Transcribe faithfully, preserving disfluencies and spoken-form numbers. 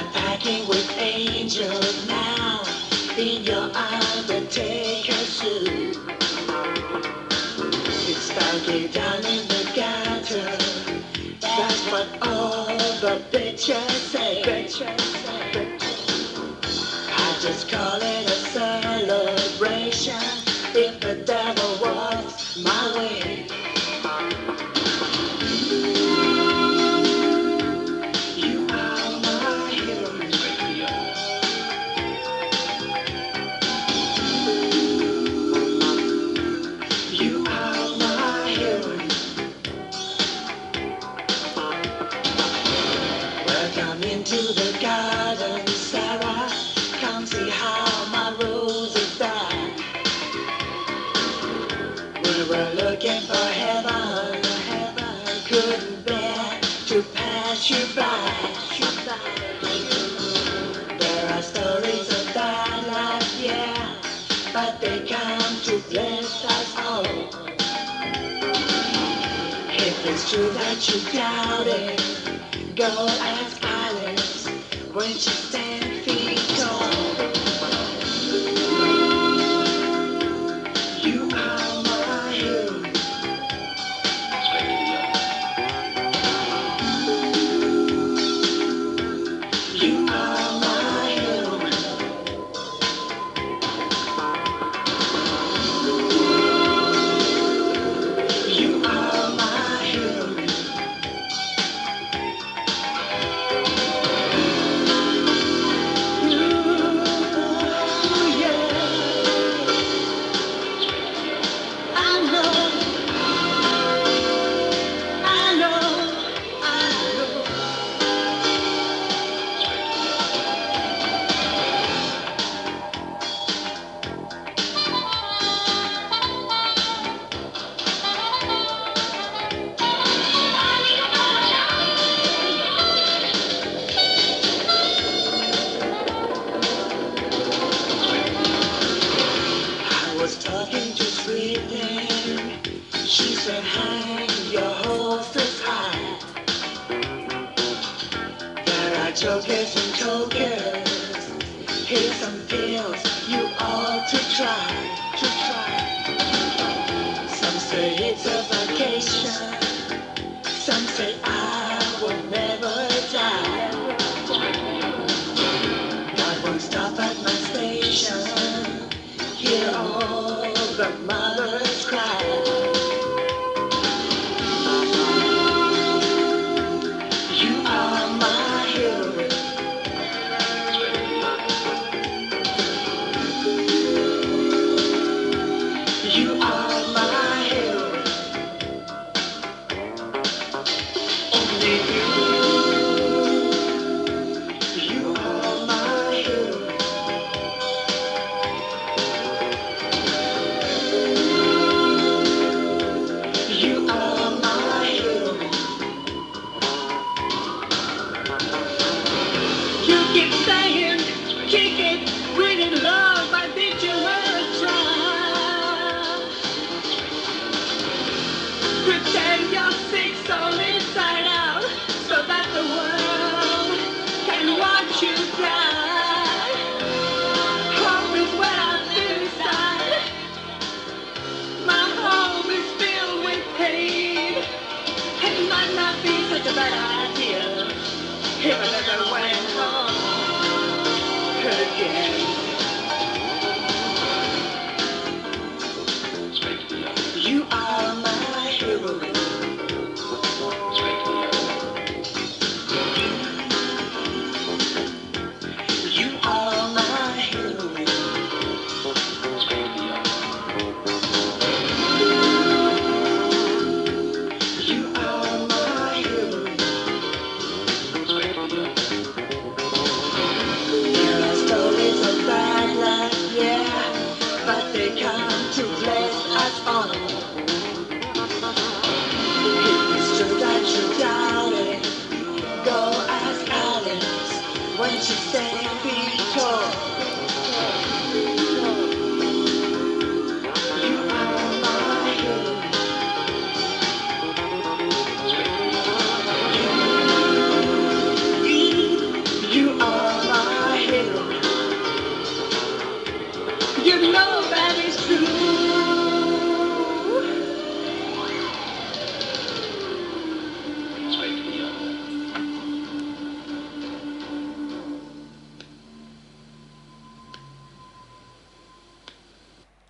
packing with angels now in your undertaker suit. It's funky down in the gutter. That's what all the bitches say. I just call it a celebration if the devil walks my way. You are my heroin. You are my heroin. Welcome into the garden, Sarah. Come see how my roses die. We were looking for heaven, heaven couldn't bear to pass you by. There are stories of that life, yeah, but they come to bless us all. If it's true that you doubt it, go ask Alice when she's ten feet tall. You are my hero. You are my hero. You are my hero. Talking to sweet thing, she said, hang your horses high. There are jokers and tokers. Here's some pills you ought to try, to try. Some say it's a vacation. Some say I will never die. God won't stop at my station. Hear all the mothers cry. You are my hero. You are my hero. Only you. You are my hero. You are my hero. You keep saying, kick it, win in love, but did you ever try? Pretend you're sick soul inside out, so that the world can watch you die. Home is where I feel inside. My home is filled with pain. It might not be such a bad idea if I never went home again. You are my hero. You are my hero. You are my hero. There are stories of bad luck, yeah, but they come to bless us all. If it's true that you doubt it, go ask Alice when she's ten feet tall.